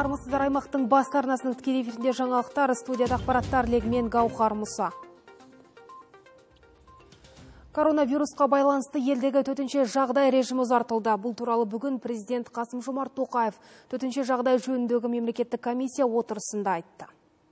Армысыздар, аймақтың бас арнасының тікелей эфирінде жаңалықтар, студияда ақпараттар легімен Гаухар Мұса. Коронавирусқа байланысты елдегі төтенше жағдай режимі ұзартылды. Бұл туралы бүгін президент Қасым-Жомарт Тоқаев төтенше жағдай жөніндегі мемлекеттік комиссия отырысында айтты.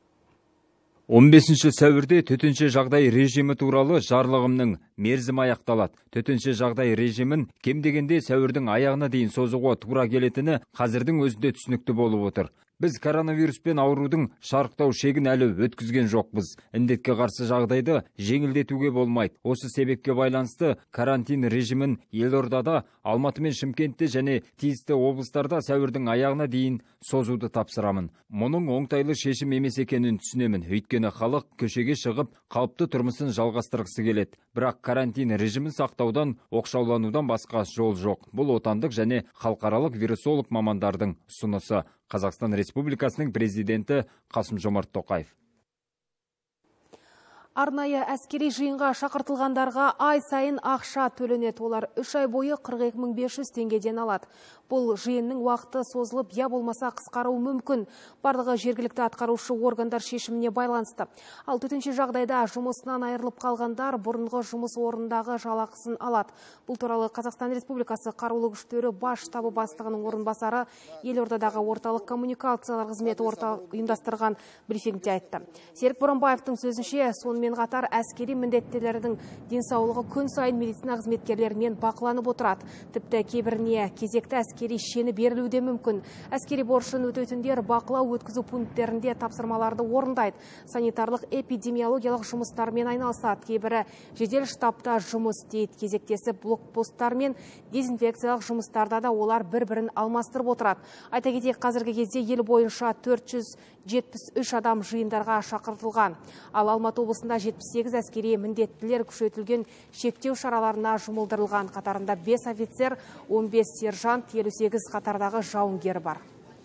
15 сәуірде төтенше жағдай режимі туралы жарлығымның мерзімі аяқталады. Төтенше жағдай режимін кем дегенде сәуірдің аяғына дейін созуға тура келетіні қазірдің өзінде түсінікті болып отыр. Біз коронавируспен аурудың шарықтау шегін әлі өткізген жоқпыз. Індетке қарсы жағдайды жеңілдетуге болмайды. Осы себепке байланысты карантин режимін Елордада, Алматы мен Шымкентте және тиісті облыстарда сәуірдің аяғына дейін созуды тапсырамын. Мұның оңтайлы шешім емес екенін түсінемін. Өйткені халық көшеге шығып, қалыпты тұрмысын жалғастырғысы келеді. Бірақ карантин режимін сақтаудан, оқшауланудан басқа жол жоқ. Бұл отандық және халықаралық вирусолог мамандардың ұсынысы. Қазақстан Республикасының президенті Қасым-Жомарт Тоқаев. Арнайы әскери жиынға шақыртылғандарға ай сайын ақша төленеді. Олар 3 ай бойы 42.500 теңгеден алады. Бұл жиынның уақыты созылып, я болмаса қысқаруы мүмкін. Барлығы жергілікті атқарушы органдар шешіміне байланысты. Ал төтенше жағдайда жұмысынан айырылып қалғандар бұрынғы жұмыс орындағы жалақысын алады. Бұл туралы Қазақстан Республикасы Қарулы күштері бас штабы бастығының орынбасары Елордадағы орталық коммуникациялар қызметі ұйымдастырған брифингте айтты. Серік Боранбаевтың сөзінше, сонымен қатар әскери міндеттелердің денсаулығы күн сайын медицина қызметкерлерімен бақыланып отырады. Тіпті кейбіріне кезекті әскери шені берілуде мүмкін. Әскери борышын өтейтіндер бақылау өткізу пункттерінде тапсырмаларды орындайды. Санитарлық эпидемиологиялық жұмыстармен айналысады. Кейбірі жедел штабта жұмыс істейді. Кезектесіп блокпосттар мен дезинфекциялық жұмыстарда да олар бір-бірін алмастырып отырады. Айта кетейік, қазіргі кезде ел бойынша 473 адам жиындарға шақыртылған. Ал Алматы облысында 78 әскери міндеттілер күшейтілген шектеу шараларына жұмылдырылған. Қатарында 5 офицер, 15 сержант, 58 қатардағы жауынгер бар.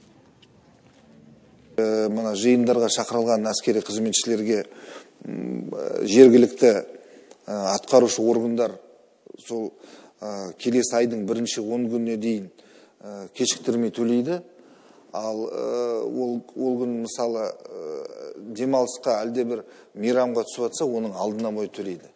Мына жиындарға шақырылған әскери қызметшілерге жергілікті атқарушы органдар сол келесі айдың бірінші 10 күніне дейін кешіктірмей төлейді. Ал ол күн мысалы демалысқа әлде бір мейрамға түсіп жатса, оның алдына бойы төлейді.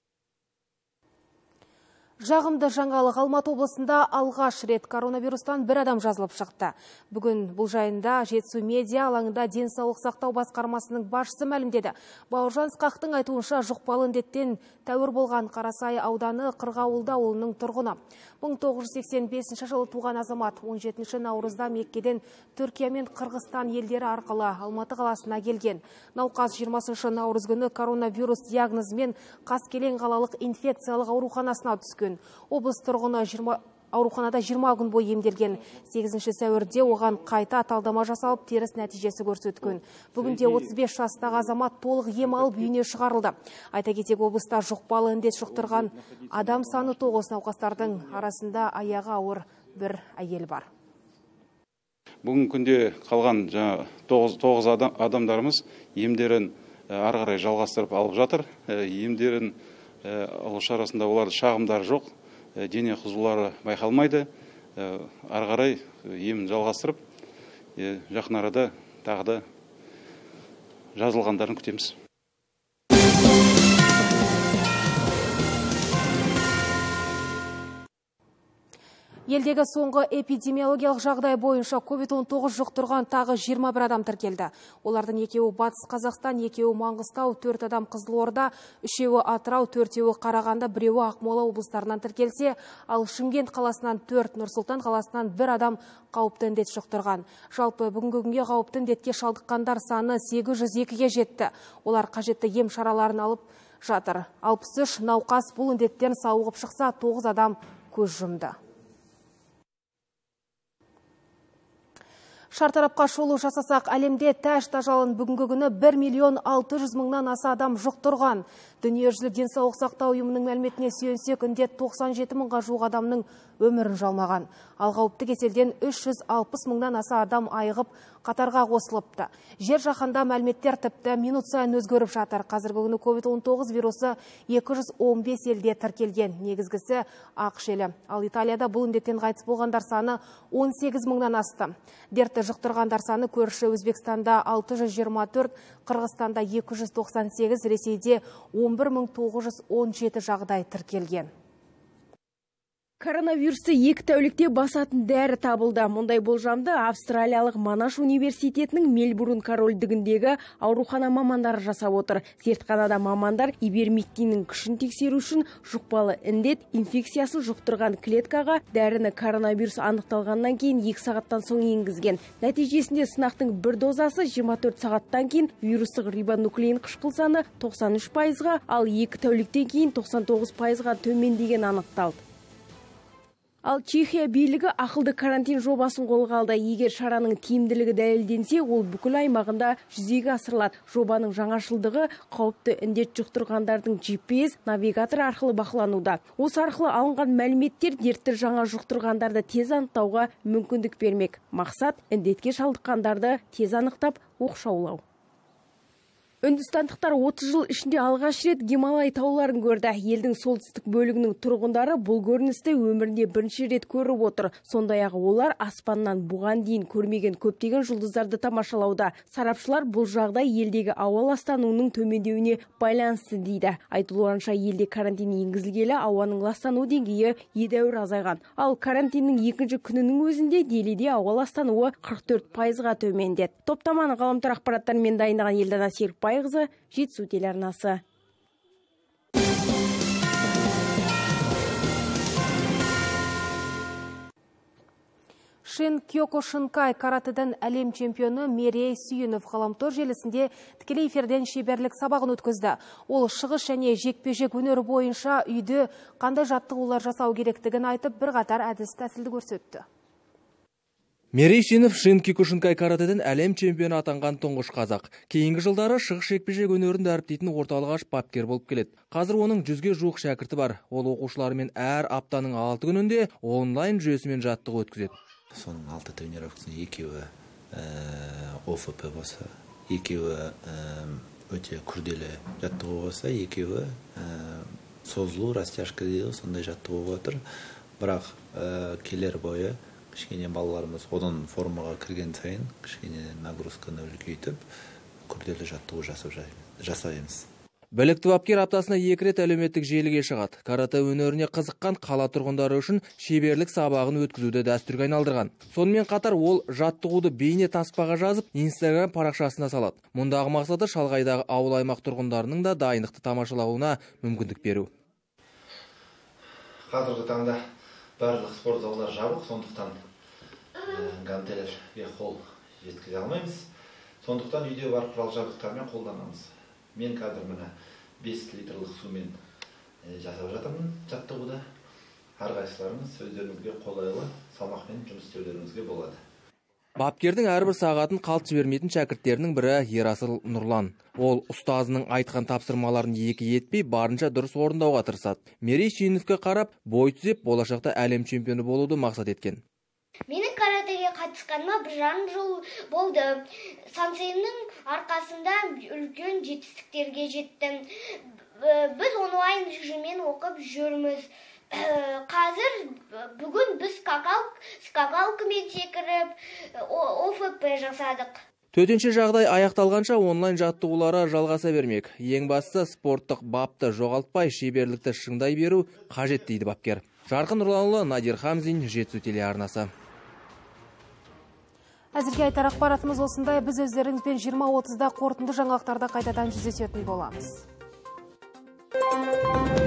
Жағымды жаңалық, Алматы облысында алғаш рет коронавирустан бір адам жазылып шықты. Бүгін бұл жайында Жетісу медиа алаңында денсаулық сақтау басқармасының басшысы мәлімдеді. Бауыржан Ысқақтың айтуынша, жұқпалы індеттен тәуір болған Қарасай ауданы Қырғауылды ауылының тұрғыны. 1985 жылы туған азамат 17 наурызда Меккеден Түркия мен Қырғызстан елдері арқылы Алматы қаласына келген. Науқас 20 наурыз күні коронавирус диагнозымен Қаскелең қалалық инфекциялық ауруханасына түскен. Облыс тұрғыны ауруханада 20 күн бойы емделген. 8 сәуірде оған қайта талдама жасалып, теріс нәтижесі көрсеткен. Бүгінде 35 жастағы азамат толық ем алып үйіне шығарылды. Айта кетейік, облыста жұқпалы індет жұқтырған адам саны 9, науқастардың арасында аяғы ауыр бір әйел бар. Бүгін күнде қалған 9 адамдарымыз емдерін ары қарай жалғастырып алып жатыр. Емдерін алу шарасында оларды шағымдар жоқ. Дене қызулары байқалмайды. Ары қарай емін жалғастырып, жақын арада тағы да жазылғандарын күтеміз. Елдегі соңғы эпидемиологиялық жағдай бойынша COVID-19 жұқтырған тағы 21 адам тіркелді. Олардың екеуі Батыс Қазақстан, екеуі Маңғыстау, 4 адам Қызылорда, 3-еуі Атырау, 4-еуі Қарағанды, 1-еуі Ақмола облыстарынан тіркелсе, ал Шымкент қаласынан 4, Нұр-Сұлтан қаласынан 1 адам қауіпті індет жұқтырған. Жалпы бүгінгі күнге қауіпті індетке шалдыққандар саны 802-ге жетті. Олар қажетті ем шараларын алып жатыр. 63 науқас бұл індеттен сауығып шықса, 9 адам көз жұмды. Шартарапқа шолу жасасақ, әлемде тәж тажалын бүгінгі күні 1.600.000-нан аса адам жұқтырған. Дүниежүзілік денсаулық сақтау ұйымының мәліметіне сүйенсек, індет 97.000-ға жуық адамның өмірін жалмаған. Ал қауіпті кеселден 360.000-нан аса адам айығып, қатарға қосылыпты. Жер жаһанда мәліметтер тіпті минут сайын өзгеріп жатыр. Қазіргі күні COVID-19 вирусы 215 елде тіркелген. Негізгісі ақш елі. Ал Италияда бұл індеттен қайтыс болғандар саны 18.000-нан асты. Дертті жұқтырғандар саны көрші Өзбекстанда 624, Қырғызстанда 298, Ресейде 11.917 жағдай тіркелген. Коронавирусты 2 тәулікте басатын дәрі табылды. Мұндай болжамды Австралиялық Монаш университетінің Мельбурн корольдігіндегі аурухана мамандары жасап отыр. Зертханада мамандар ибермектиннің күшін тексеру үшін жұқпалы індет инфекциясын жұқтырған клеткаға дәріні коронавирус анықталғаннан кейін 2 сағаттан соң енгізген. Нәтижесінде сынақтың бір дозасы 24 сағаттан кейін вирустық рибонуклеин қышқыл саны 93%-ға, ал 2 тәуліктен кейін 99%-ға төмендеген анықталды. Ал Чехия билігі ақылды карантин жобасын қолға алды. Егер шараның тиімділігі дәлелденсе, ол бүкіл аймағында жүзеге асырылады. Жобаның жаңашылдығы қауіпті індет жұқтырғандардың GPS навигатор арқылы бақылануда. Осы арқылы алынған мәліметтер дертті жаңа жұқтырғандарды тез анықтауға мүмкіндік бермек. Мақсат індетке шалдыққандарды тез анықтап оқшаулау. Үндістандықтар 30 жыл ішінде алғаш рет Гималай тауларын көрді. Елдің солтүстік бөлігінің тұрғындары бұл көріністі өмірінде бірінші рет көріп отыр. Сондай-ақ олар аспаннан бұған дейін көрмеген көптеген жұлдыздарды тамашалауда. Сарапшылар бұл жағдай елдегі ауа ластануының төмендеуіне байланысты дейді. Айтылуынша елде карантин енгізілгелі ауаның ластану деңгейі едәуір азайған. Ал карантиннің екінші күнінің өзінде Делиде ауа ластануы 44%-ға төмендеді. Топтаманы ғаламтор ақпараттарымен дайындаған Елдана Серікбай Жетісу телеарнасы. Шин Киокушинкай каратэден әлем чемпионы Мерей Сүйінов ғаламтор желісінде тікелей эфирден шеберлік сабағын өткізді. Ол шығыс және жекпе-жек өнері бойынша үйде қандай жаттығулар жасау керектігін айтып, бірқатар әдіс тәсілді көрсетті. Мерей Сүйінов Шин Киокушинкай каратэден әлем чемпионы атанған тұңғыш қазақ. Кейінгі жылдары шығыс жекпе-жек өнерін дәріптейтін орталық ашып бапкер болып келеді. Қазір оның 100-ге жуық шәкірті бар. Ол оқушыларымен әр аптаның 6 күнінде онлайн жүйесімен жаттығу өткізеді. Соның 6 тренировкасының екеуі ОФП болса, екеуі өте күрделі жаттығу болса, екеуі созылу, растяжка дейді, сондай жаттығу отыр. Бірақ келер бойы кішкене балаларымыз одан формаға кірген сайын кішкене нагрузканы үлкейтіп, күрделі жаттығу жасаймыз. Білікті бапкер аптасына 2 рет әлеуметтік желіге шығады. Каратэ өнеріне қызыққан қала тұрғындары үшін шеберлік сабағын өткізуді дәстүрге айналдырған. Сонымен қатар ол жаттығуды бейне таспаға жазып, Instagram парақшасына салады. Мұндағы мақсаты шалғайдағы ауыл аймақ тұрғындарының да дайындықты тамашалауына мүмкіндік беру. Қазіргі таңда барлық спорт залдар жабық, сондықтан гантельге қол жеткізе алмаймыз. Сондықтан үйде бар құрал жабдықтармен қолданамыз. Мен қазір мына 5 литрлік сумен жасап жатырмын жаттығуда. Әрқайсыларыңыз өздеріңізге қолайлы салмақпен жұмыс істеулеріңізге болады. Бапкердің әрбір сағатын қалт жібермейтін шәкірттерінің бірі Ерасыл Нұрлан. Ол ұстазының айтқан тапсырмаларын екі етпей, барынша дұрыс орындауға тырысады. Мерей Сүйіновке қарап, бой түзеп, болашақта әлем чемпионы болуды мақсат еткен. Менің каратэге қатысқаныма 1,5 жыл болды. Сансейімнің арқасында үлкен жетістіктерге жеттім. Біз онлайн режиммен оқып жүрміз. Қазір бүгін біз скакалкамен секіріп, ОФП жасадық. Төтенше жағдай аяқталғанша онлайн жаттығулары жалғаса бермек. Ең бастысы спорттық бапты жоғалтпай, шеберлікті шыңдай беру қажет дейді бапкер. Жарқын Нұрланұлы, Надир Хамзин, Жетісу телеарнасы. Әзірге айтар ақпаратымыз осындай. Біз өздеріңізбен 20:30-да қорытынды жаңалықтарда қайтадан жүздесетін боламыз.